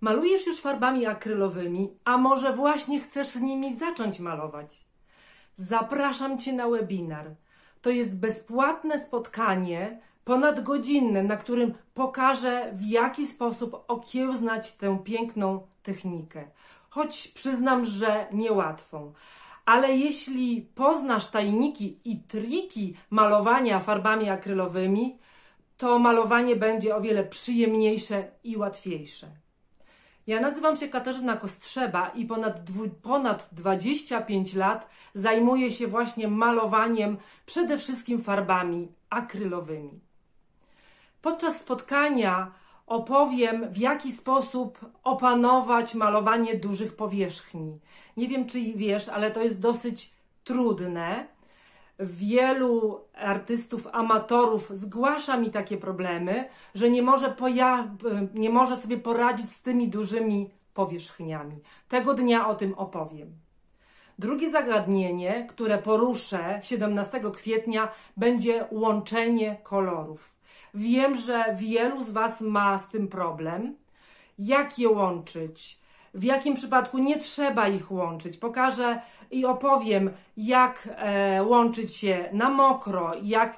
Malujesz już farbami akrylowymi, a może właśnie chcesz z nimi zacząć malować? Zapraszam Cię na webinar. To jest bezpłatne spotkanie, ponadgodzinne, na którym pokażę, w jaki sposób okiełznać tę piękną technikę. Choć przyznam, że niełatwą. Ale jeśli poznasz tajniki i triki malowania farbami akrylowymi, to malowanie będzie o wiele przyjemniejsze i łatwiejsze. Ja nazywam się Katarzyna Kostrzeba i ponad 25 lat zajmuję się właśnie malowaniem, przede wszystkim farbami akrylowymi. Podczas spotkania opowiem, w jaki sposób opanować malowanie dużych powierzchni. Nie wiem, czy wiesz, ale to jest dosyć trudne. Wielu artystów, amatorów zgłasza mi takie problemy, że nie może sobie poradzić z tymi dużymi powierzchniami. Tego dnia o tym opowiem. Drugie zagadnienie, które poruszę 17 kwietnia, będzie łączenie kolorów. Wiem, że wielu z Was ma z tym problem. Jak je łączyć? W jakim przypadku nie trzeba ich łączyć? Pokażę i opowiem, jak łączyć je na mokro, jak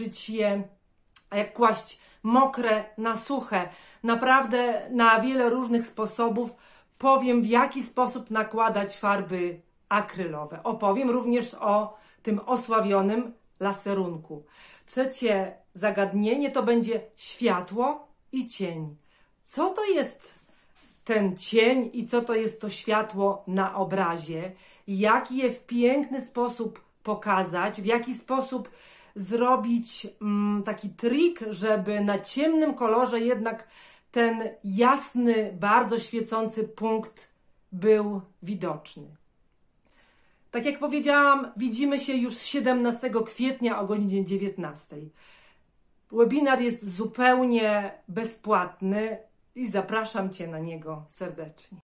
kłaść mokre na suche. Naprawdę na wiele różnych sposobów powiem, w jaki sposób nakładać farby akrylowe. Opowiem również o tym osławionym laserunku. Trzecie zagadnienie to będzie światło i cień. Co to jest ten cień i co to jest to światło na obrazie? Jak je w piękny sposób pokazać? W jaki sposób zrobić taki trik, żeby na ciemnym kolorze jednak ten jasny, bardzo świecący punkt był widoczny. Tak jak powiedziałam, widzimy się już 17 kwietnia o godzinie 19. Webinar jest zupełnie bezpłatny i zapraszam Cię na niego serdecznie.